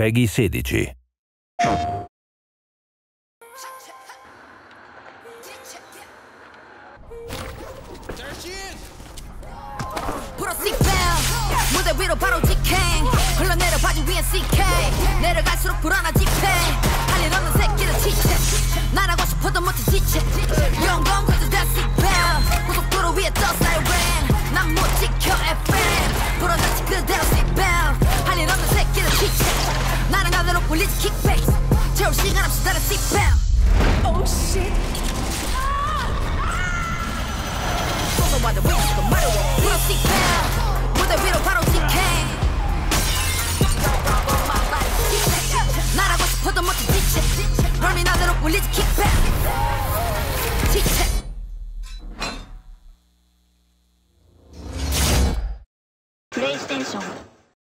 PEGI 16. 무대 위로 바로 직행 흘러내려 바지 위엔 CK 내려갈수록 불안하지 할 일 없는 새끼는 지체 날아가고 싶어도 못해 지체 영광 그저 다 seatbelt 고속도로 위에 떠 siren 난 못 지켜 FM 불어다치 그대로 seatbelt 할 일 없는 새끼는 지체 나는 가대로 굴리지 킥베이스 채울 시간 없이 다른 seatbelt Oh shit 쏟아와도 위에서도 마려워 불어 seatbelt 무대 위로 바로 직행 날아고 싶어도 못해 지체 헐미 나대로 굴리지 킥